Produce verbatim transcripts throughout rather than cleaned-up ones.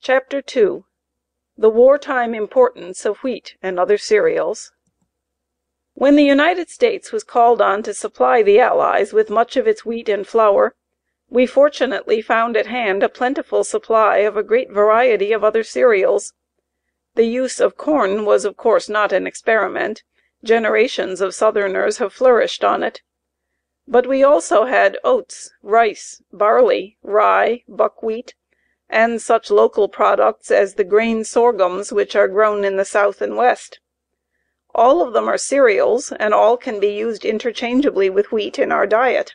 Chapter two. The Wartime Importance of Wheat and Other Cereals. When the United States was called on to supply the Allies with much of its wheat and flour, we fortunately found at hand a plentiful supply of a great variety of other cereals. The use of corn was of course not an experiment; generations of Southerners have flourished on it. But we also had oats, rice, barley, rye, buckwheat, and such local products as the grain sorghums which are grown in the South and West. All of them are cereals, and all can be used interchangeably with wheat in our diet.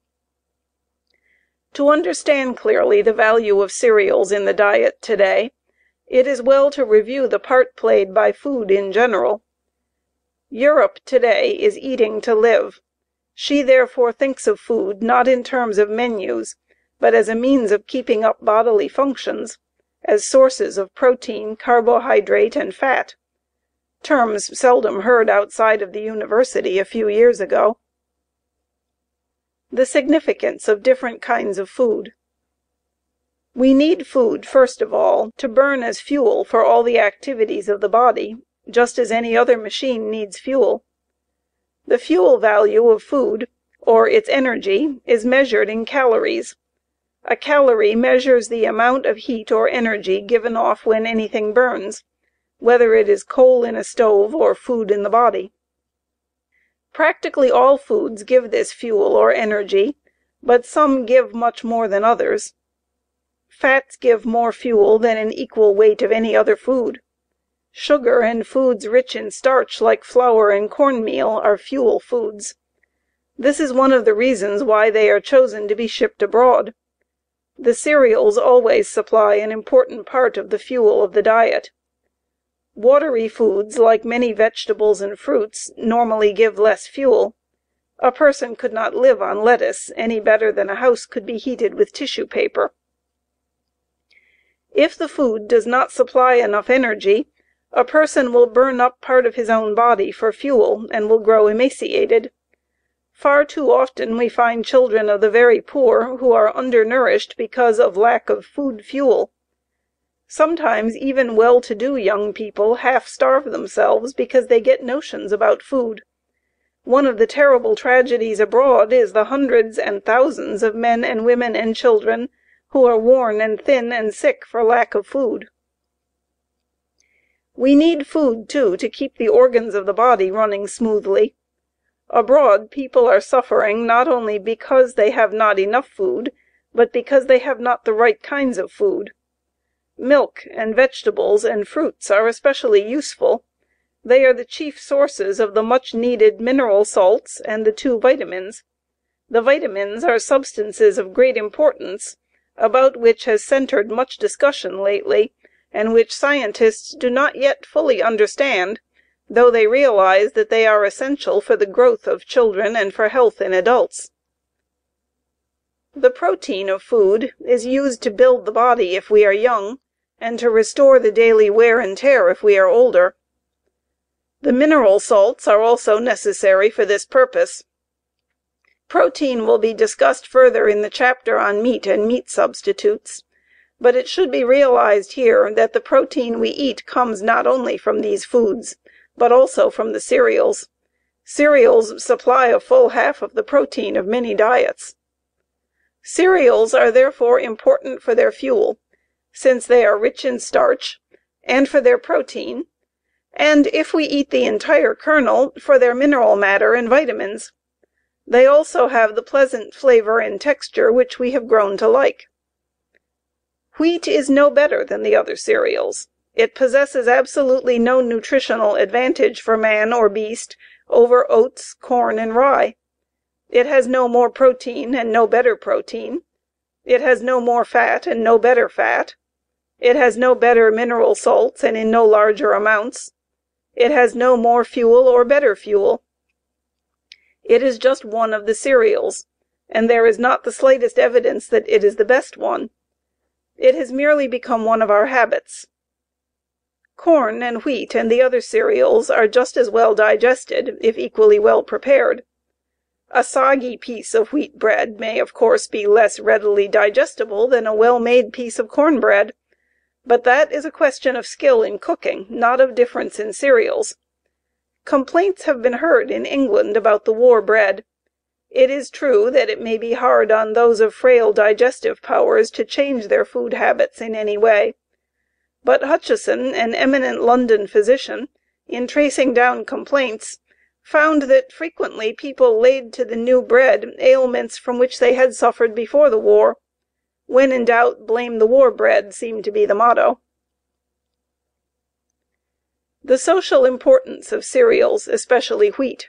To understand clearly the value of cereals in the diet today, it is well to review the part played by food in general. Europe today is eating to live. She therefore thinks of food not in terms of menus, but as a means of keeping up bodily functions, as sources of protein, carbohydrate, and fat, terms seldom heard outside of the university a few years ago. The significance of different kinds of food. We need food, first of all, to burn as fuel for all the activities of the body, just as any other machine needs fuel. The fuel value of food, or its energy, is measured in calories. A calorie measures the amount of heat or energy given off when anything burns, whether it is coal in a stove or food in the body. Practically all foods give this fuel or energy, but some give much more than others. Fats give more fuel than an equal weight of any other food. Sugar and foods rich in starch like flour and cornmeal are fuel foods. This is one of the reasons why they are chosen to be shipped abroad. The cereals always supply an important part of the fuel of the diet. Watery foods, like many vegetables and fruits, normally give less fuel. A person could not live on lettuce any better than a house could be heated with tissue paper. If the food does not supply enough energy, a person will burn up part of his own body for fuel and will grow emaciated. Far too often we find children of the very poor who are undernourished because of lack of food fuel. Sometimes even well-to-do young people half starve themselves because they get notions about food. One of the terrible tragedies abroad is the hundreds and thousands of men and women and children who are worn and thin and sick for lack of food. We need food, too, to keep the organs of the body running smoothly. Abroad, people are suffering not only because they have not enough food, but because they have not the right kinds of food. Milk and vegetables and fruits are especially useful. They are the chief sources of the much needed mineral salts and the two vitamins. The vitamins are substances of great importance, about which has centered much discussion lately, and which scientists do not yet fully understand, though they realize that they are essential for the growth of children and for health in adults. The protein of food is used to build the body if we are young, and to restore the daily wear and tear if we are older. The mineral salts are also necessary for this purpose. Protein will be discussed further in the chapter on meat and meat substitutes, but it should be realized here that the protein we eat comes not only from these foods, but also from the cereals. Cereals supply a full half of the protein of many diets. Cereals are therefore important for their fuel, since they are rich in starch, and for their protein, and if we eat the entire kernel, for their mineral matter and vitamins. They also have the pleasant flavor and texture which we have grown to like. Wheat is no better than the other cereals. It possesses absolutely no nutritional advantage for man or beast over oats, corn, and rye. It has no more protein and no better protein. It has no more fat and no better fat. It has no better mineral salts and in no larger amounts. It has no more fuel or better fuel. It is just one of the cereals, and there is not the slightest evidence that it is the best one. It has merely become one of our habits. Corn and wheat and the other cereals are just as well digested, if equally well prepared. A soggy piece of wheat bread may, of course, be less readily digestible than a well-made piece of corn bread, But that is a question of skill in cooking, not of difference in cereals. Complaints have been heard in England about the war bread. It is true that it may be hard on those of frail digestive powers to change their food habits in any way. But Hutchison, an eminent London physician, in tracing down complaints, found that frequently people laid to the new bread ailments from which they had suffered before the war. When in doubt, blame the war bread seemed to be the motto. The social importance of cereals, especially wheat.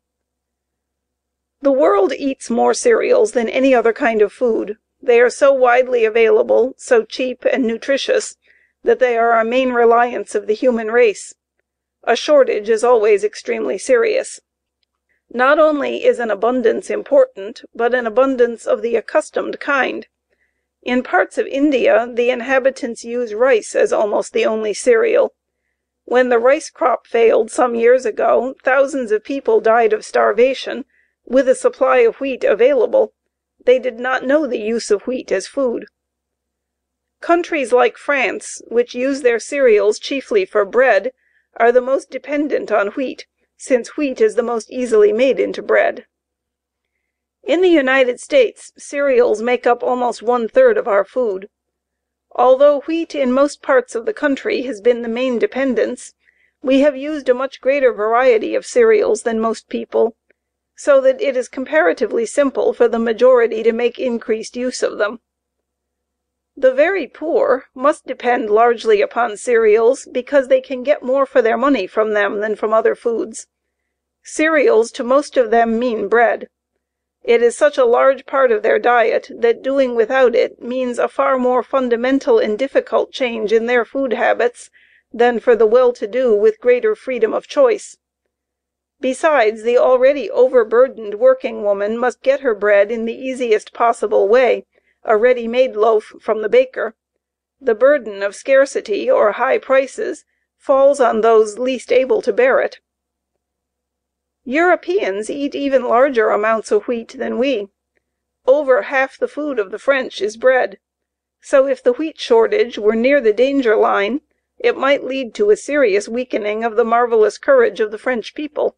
The world eats more cereals than any other kind of food. They are so widely available, so cheap and nutritious, that they are a main reliance of the human race. A shortage is always extremely serious. Not only is an abundance important, but an abundance of the accustomed kind. In parts of India, the inhabitants use rice as almost the only cereal. When the rice crop failed some years ago, thousands of people died of starvation with a supply of wheat available. They did not know the use of wheat as food. Countries like France, which use their cereals chiefly for bread, are the most dependent on wheat, since wheat is the most easily made into bread. In the United States, cereals make up almost one-third of our food. Although wheat in most parts of the country has been the main dependence, we have used a much greater variety of cereals than most people, so that it is comparatively simple for the majority to make increased use of them. The very poor must depend largely upon cereals because they can get more for their money from them than from other foods. Cereals to most of them mean bread. It is such a large part of their diet that doing without it means a far more fundamental and difficult change in their food habits than for the well-to-do with greater freedom of choice. Besides, the already overburdened working woman must get her bread in the easiest possible way, a ready-made loaf from the baker. The burden of scarcity or high prices falls on those least able to bear it. Europeans eat even larger amounts of wheat than we. Over half the food of the French is bread. So if the wheat shortage were near the danger line, it might lead to a serious weakening of the marvelous courage of the French people.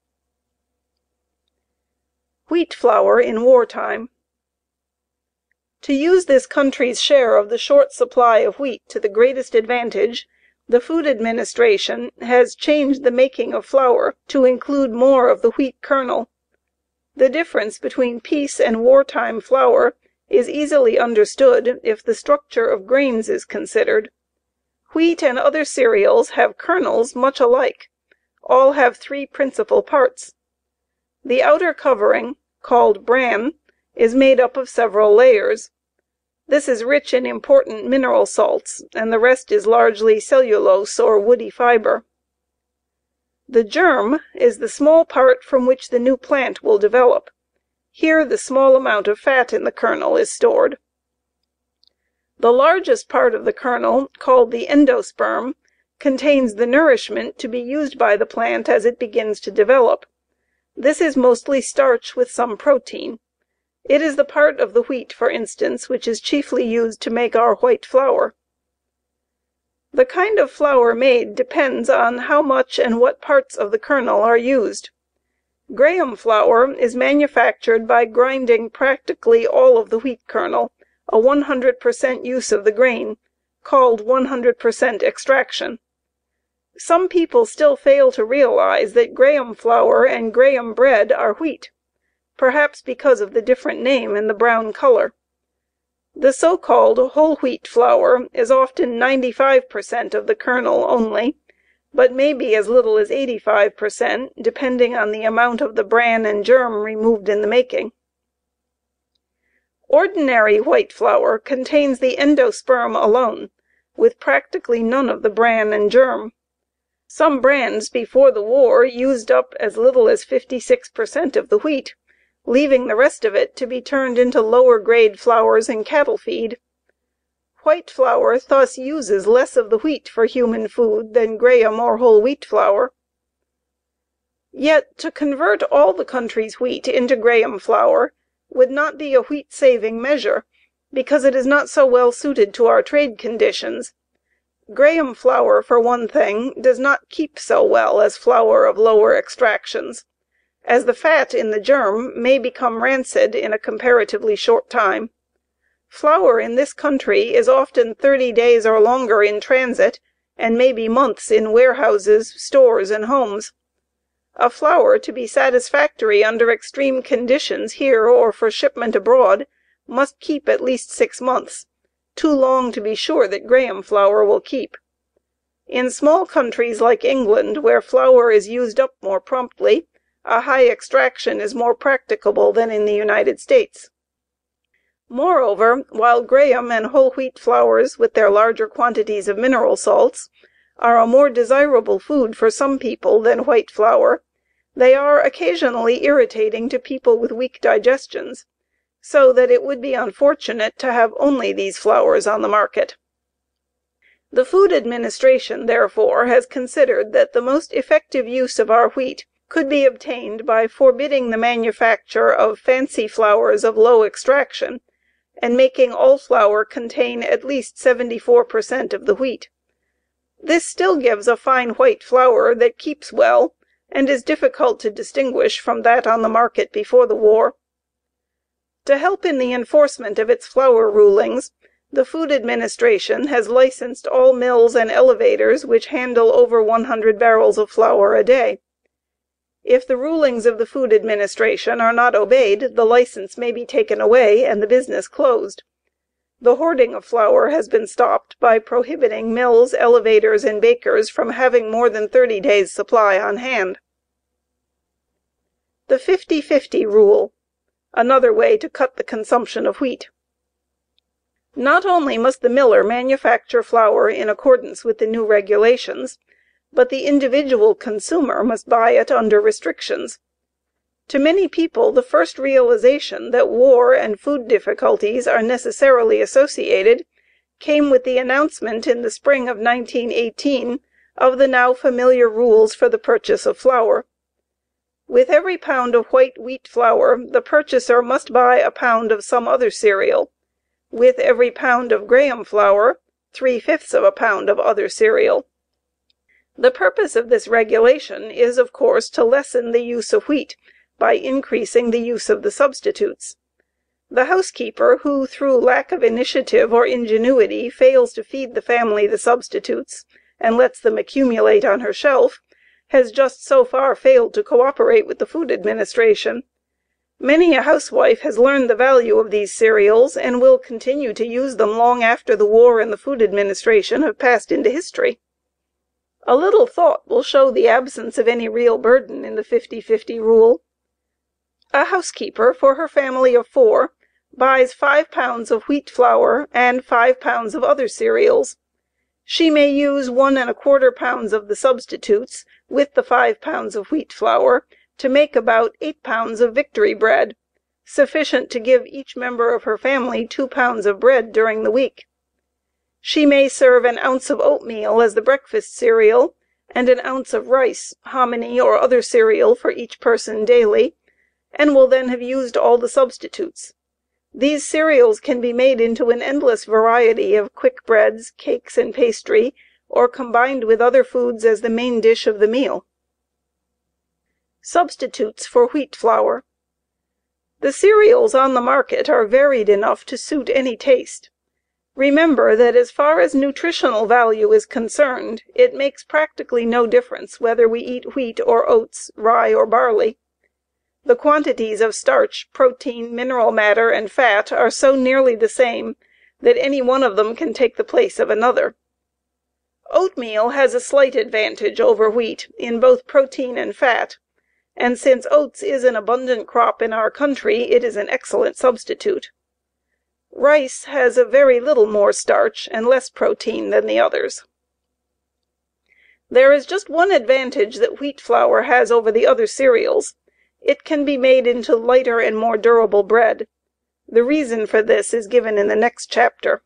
Wheat flour in wartime. To use this country's share of the short supply of wheat to the greatest advantage, the Food Administration has changed the making of flour to include more of the wheat kernel. The difference between peace and wartime flour is easily understood if the structure of grains is considered. Wheat and other cereals have kernels much alike. All have three principal parts. The outer covering, called bran, is made up of several layers. This is rich in important mineral salts, and the rest is largely cellulose or woody fiber. The germ is the small part from which the new plant will develop. Here the small amount of fat in the kernel is stored. The largest part of the kernel, called the endosperm, contains the nourishment to be used by the plant as it begins to develop. This is mostly starch with some protein. It is the part of the wheat, for instance, which is chiefly used to make our white flour. The kind of flour made depends on how much and what parts of the kernel are used. Graham flour is manufactured by grinding practically all of the wheat kernel, a one hundred percent use of the grain, called one hundred percent extraction. Some people still fail to realize that Graham flour and Graham bread are wheat, perhaps because of the different name and the brown color. The so-called whole wheat flour is often ninety-five percent of the kernel only, but may be as little as eighty-five percent, depending on the amount of the bran and germ removed in the making. Ordinary white flour contains the endosperm alone, with practically none of the bran and germ. Some brands before the war used up as little as fifty-six percent of the wheat, leaving the rest of it to be turned into lower grade flours and cattle feed. White flour thus uses less of the wheat for human food than Graham or whole wheat flour. Yet to convert all the country's wheat into Graham flour would not be a wheat saving measure, because it is not so well suited to our trade conditions. Graham flour, for one thing, does not keep so well as flour of lower extractions, as the fat in the germ may become rancid in a comparatively short time. Flour in this country is often thirty days or longer in transit, and may be months in warehouses, stores, and homes. A flour to be satisfactory under extreme conditions here or for shipment abroad must keep at least six months, too long to be sure that Graham flour will keep. In small countries like England, where flour is used up more promptly, a high extraction is more practicable than in the United States. Moreover, while Graham and whole wheat flours, with their larger quantities of mineral salts, are a more desirable food for some people than white flour, they are occasionally irritating to people with weak digestions, so that it would be unfortunate to have only these flours on the market. The Food Administration, therefore, has considered that the most effective use of our wheat could be obtained by forbidding the manufacture of fancy flours of low extraction, and making all flour contain at least seventy-four per cent of the wheat. This still gives a fine white flour that keeps well, and is difficult to distinguish from that on the market before the war. To help in the enforcement of its flour rulings, the Food Administration has licensed all mills and elevators which handle over one hundred barrels of flour a day. If the rulings of the Food Administration are not obeyed, the license may be taken away and the business closed. The hoarding of flour has been stopped by prohibiting mills, elevators, and bakers from having more than thirty days' supply on hand. The fifty fifty rule, another way to cut the consumption of wheat. Not only must the miller manufacture flour in accordance with the new regulations, but the individual consumer must buy it under restrictions. To many people, the first realization that war and food difficulties are necessarily associated came with the announcement in the spring of nineteen eighteen of the now familiar rules for the purchase of flour. With every pound of white wheat flour, the purchaser must buy a pound of some other cereal. With every pound of Graham flour, three-fifths of a pound of other cereal. The purpose of this regulation is, of course, to lessen the use of wheat by increasing the use of the substitutes. The housekeeper who, through lack of initiative or ingenuity, fails to feed the family the substitutes and lets them accumulate on her shelf, has just so far failed to cooperate with the Food Administration. Many a housewife has learned the value of these cereals and will continue to use them long after the war and the Food Administration have passed into history. A little thought will show the absence of any real burden in the fifty fifty rule. A housekeeper for her family of four buys five pounds of wheat flour and five pounds of other cereals. She may use one and a quarter pounds of the substitutes with the five pounds of wheat flour to make about eight pounds of Victory bread, sufficient to give each member of her family two pounds of bread during the week. She may serve an ounce of oatmeal as the breakfast cereal, and an ounce of rice, hominy, or other cereal for each person daily, and will then have used all the substitutes. These cereals can be made into an endless variety of quick breads, cakes, and pastry, or combined with other foods as the main dish of the meal. Substitutes for wheat flour. The cereals on the market are varied enough to suit any taste. Remember that as far as nutritional value is concerned, it makes practically no difference whether we eat wheat or oats, rye or barley. The quantities of starch, protein, mineral matter, and fat are so nearly the same that any one of them can take the place of another. Oatmeal has a slight advantage over wheat in both protein and fat, and since oats is an abundant crop in our country, it is an excellent substitute. Rice has a very little more starch and less protein than the others. There is just one advantage that wheat flour has over the other cereals. It can be made into lighter and more durable bread. The reason for this is given in the next chapter.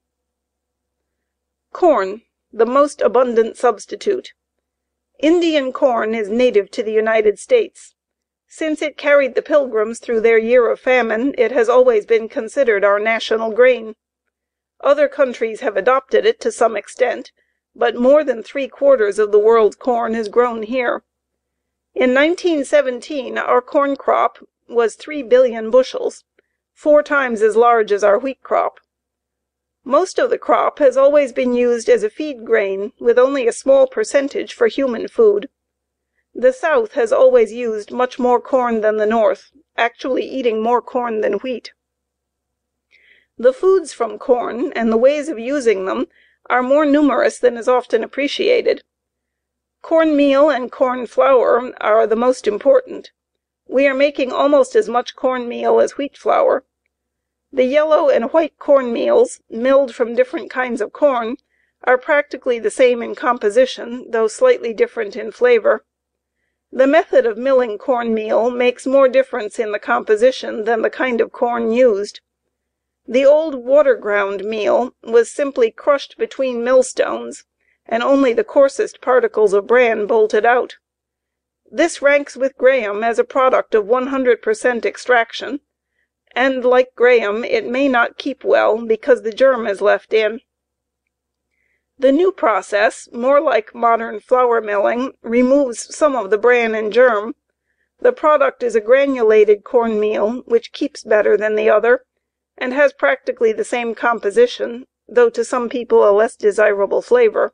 Corn, the most abundant substitute. Indian corn is native to the United States. Since it carried the Pilgrims through their year of famine, it has always been considered our national grain. Other countries have adopted it to some extent, but more than three quarters of the world's corn is grown here. In nineteen seventeen our corn crop was three billion bushels, four times as large as our wheat crop. Most of the crop has always been used as a feed grain, with only a small percentage for human food. The South has always used much more corn than the North, actually eating more corn than wheat. The foods from corn and the ways of using them are more numerous than is often appreciated. Corn meal and corn flour are the most important. We are making almost as much corn meal as wheat flour. The yellow and white corn meals, milled from different kinds of corn, are practically the same in composition, though slightly different in flavor. The method of milling corn meal makes more difference in the composition than the kind of corn used. The old water ground meal was simply crushed between millstones, and only the coarsest particles of bran bolted out. This ranks with Graham as a product of one hundred per cent extraction, and like Graham it may not keep well because the germ is left in. The new process, more like modern flour milling, removes some of the bran and germ. The product is a granulated corn meal, which keeps better than the other, and has practically the same composition, though to some people a less desirable flavor.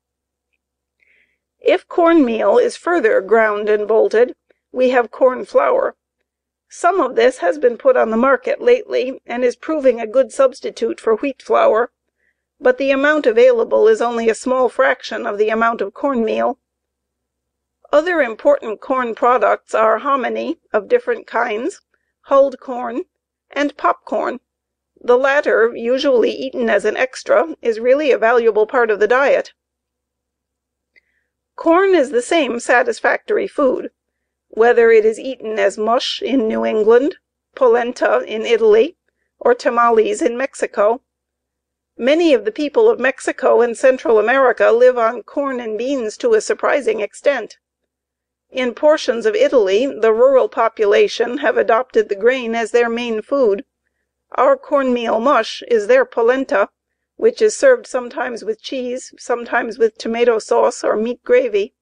If corn meal is further ground and bolted, we have corn flour. Some of this has been put on the market lately and is proving a good substitute for wheat flour, but the amount available is only a small fraction of the amount of corn meal. Other important corn products are hominy of different kinds, hulled corn, and popcorn. The latter, usually eaten as an extra, is really a valuable part of the diet. Corn is the same satisfactory food, whether it is eaten as mush in New England, polenta in Italy, or tamales in Mexico. Many of the people of Mexico and Central America live on corn and beans to a surprising extent. In portions of Italy, the rural population have adopted the grain as their main food. Our cornmeal mush is their polenta, which is served sometimes with cheese, sometimes with tomato sauce or meat gravy.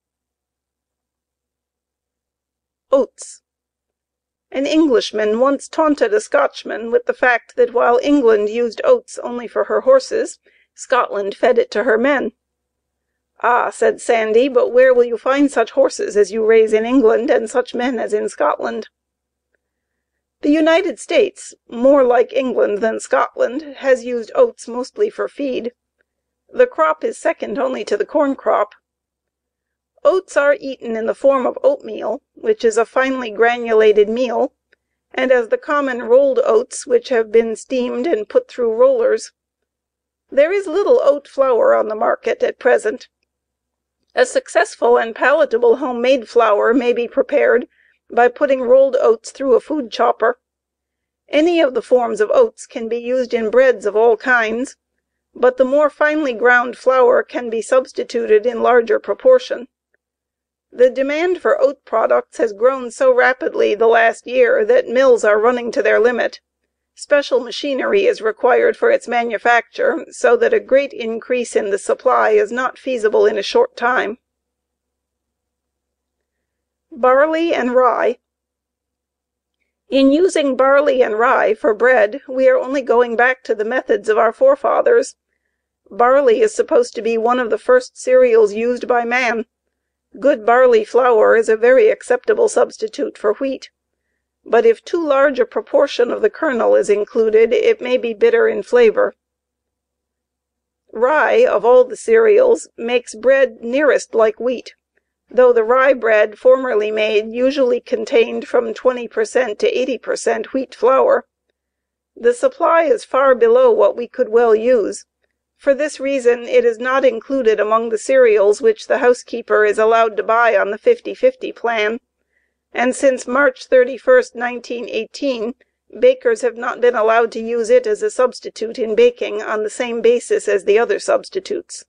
Oats. An Englishman once taunted a Scotchman with the fact that while England used oats only for her horses, Scotland fed it to her men. "Ah," said Sandy, "but where will you find such horses as you raise in England, and such men as in Scotland?" The United States, more like England than Scotland, has used oats mostly for feed. The crop is second only to the corn crop. Oats are eaten in the form of oatmeal, which is a finely granulated meal, and as the common rolled oats, which have been steamed and put through rollers. There is little oat flour on the market at present. A successful and palatable homemade flour may be prepared by putting rolled oats through a food chopper. Any of the forms of oats can be used in breads of all kinds, but the more finely ground flour can be substituted in larger proportion. The demand for oat products has grown so rapidly the last year that mills are running to their limit. Special machinery is required for its manufacture, so that a great increase in the supply is not feasible in a short time. Barley and rye. In using barley and rye for bread, we are only going back to the methods of our forefathers. Barley is supposed to be one of the first cereals used by man. Good barley flour is a very acceptable substitute for wheat, but if too large a proportion of the kernel is included, it may be bitter in flavor. Rye, of all the cereals, makes bread nearest like wheat, though the rye bread formerly made usually contained from twenty per cent to eighty per cent wheat flour. The supply is far below what we could well use. For this reason it is not included among the cereals which the housekeeper is allowed to buy on the fifty fifty plan, and since March thirty-first, nineteen eighteen, bakers have not been allowed to use it as a substitute in baking on the same basis as the other substitutes.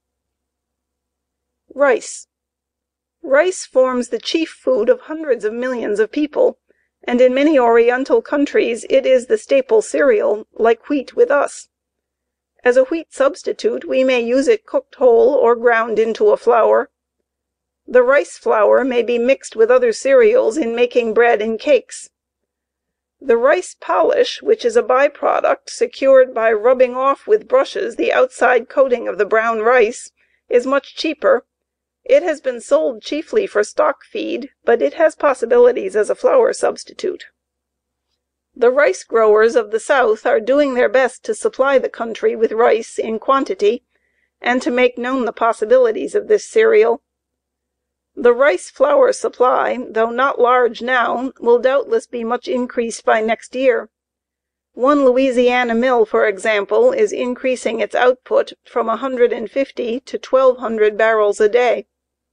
Rice. Rice forms the chief food of hundreds of millions of people, and in many Oriental countries it is the staple cereal, like wheat with us. As a wheat substitute we may use it cooked whole or ground into a flour. The rice flour may be mixed with other cereals in making bread and cakes. The rice polish, which is a by product secured by rubbing off with brushes the outside coating of the brown rice, is much cheaper. It has been sold chiefly for stock feed, but it has possibilities as a flour substitute. The rice growers of the South are doing their best to supply the country with rice in quantity and to make known the possibilities of this cereal. The rice flour supply, though not large now, will doubtless be much increased by next year. One Louisiana mill, for example, is increasing its output from one hundred fifty to twelve hundred barrels a day.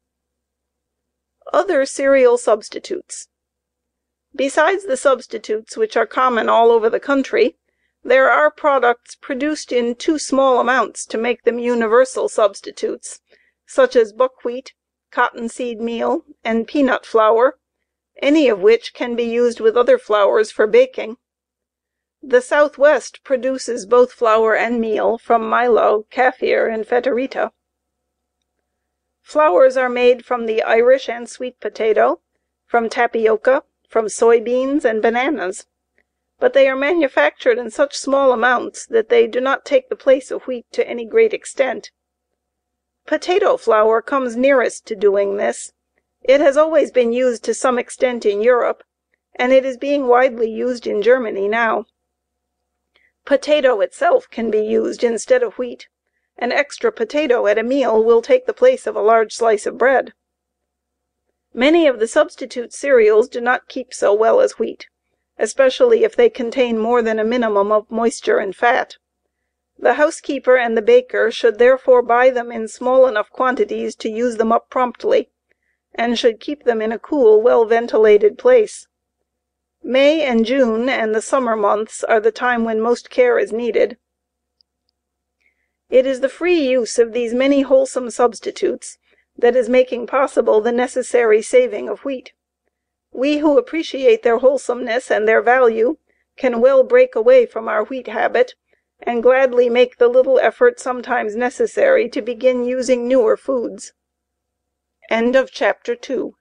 Other cereal substitutes. Besides the substitutes which are common all over the country, there are products produced in too small amounts to make them universal substitutes, such as buckwheat, cottonseed meal, and peanut flour, any of which can be used with other flours for baking. The Southwest produces both flour and meal from milo, kaffir, and feta-rita. Flours are made from the Irish and sweet potato, from tapioca, from soybeans and bananas, but they are manufactured in such small amounts that they do not take the place of wheat to any great extent. Potato flour comes nearest to doing this. It has always been used to some extent in Europe, and it is being widely used in Germany now. Potato itself can be used instead of wheat. An extra potato at a meal will take the place of a large slice of bread. Many of the substitute cereals do not keep so well as wheat, especially if they contain more than a minimum of moisture and fat. The housekeeper and the baker should therefore buy them in small enough quantities to use them up promptly, and should keep them in a cool, well ventilated place. May and June and the summer months are the time when most care is needed. It is the free use of these many wholesome substitutes that is making possible the necessary saving of wheat. We who appreciate their wholesomeness and their value can well break away from our wheat habit and gladly make the little effort sometimes necessary to begin using newer foods. End of chapter two.